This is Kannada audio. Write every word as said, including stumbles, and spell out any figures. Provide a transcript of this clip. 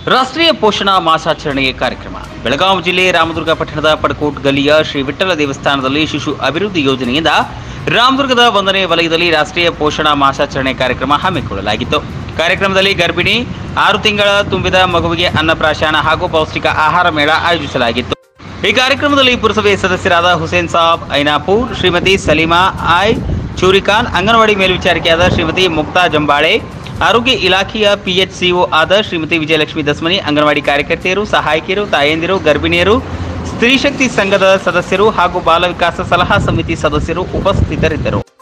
ರಾಷ್ಟ್ರೀಯ ಪೋಷಣಾ ಮಾಸಾಚರಣೆ ಕಾರ್ಯಕ್ರಮ ಬೆಳಗಾವಿ ಜಿಲ್ಲೆ ರಾಮದುರ್ಗ ಪಟ್ಟಣದ ಪಡಕೋಟ್ ಗಲ್ಲಿಯ ಶ್ರೀ ವಿಠ್ಠಲ ದೇವಸ್ಥಾನದಲ್ಲಿ ಶಿಶು ಅಭಿವೃದ್ಧಿ ಯೋಜನೆಯಿಂದ ರಾಮದುರ್ಗದ ಒಂದನೇ ವಲಯದಲ್ಲಿ ರಾಷ್ಟ್ರೀಯ ಪೋಷಣಾ ಮಾಸಾಚರಣೆ ಕಾರ್ಯಕ್ರಮ ಹಮ್ಮಿಕೊಳ್ಳಲಾಗಿತ್ತು. ಕಾರ್ಯಕ್ರಮದಲ್ಲಿ ಗರ್ಭಿಣಿ ಆರು ತಿಂಗಳ ತುಂಬಿದ ಮಗುವಿಗೆ ಅನ್ನಪ್ರಾಶನ ಹಾಗೂ ಪೌಷ್ಟಿಕ ಆಹಾರ ಮೇಳ ಆಯೋಜಿಸಲಾಗಿತ್ತು. ಈ ಕಾರ್ಯಕ್ರಮದಲ್ಲಿ ಪುರಸಭೆ ಸದಸ್ಯರಾದ ಹುಸೇನ್ ಸಾಬ್ ಐನಾಪುರ್, ಶ್ರೀಮತಿ ಸಲೀಮಾ ಐ ಚೂರಿಖಾನ್, ಅಂಗನವಾಡಿ ಮೇಲ್ವಿಚಾರಕಿಯಾದ ಶ್ರೀಮತಿ ಮುಕ್ತಾ ಜಂಬಾಳೆ, ಆರೋಗ್ಯ ಇಲಾಖೆಯ ಪಿಎಚ್ಸಿಒ ಆದ ಶ್ರೀಮತಿ ವಿಜಯಲಕ್ಷ್ಮಿ ದಸ್ಮನಿ, ಅಂಗನವಾಡಿ ಕಾರ್ಯಕರ್ತೆಯರು, ಸಹಾಯಕಿಯರು, ತಾಯಂದಿರು, ಗರ್ಭಿಣಿಯರು, ಸ್ತ್ರೀ ಶಕ್ತಿ ಸಂಘದ ಸದಸ್ಯರು ಹಾಗೂ ಬಾಲ ವಿಕಾಸ ಸಲಹಾ ಸಮಿತಿ ಸದಸ್ಯರು ಉಪಸ್ಥಿತರಿದ್ದರು.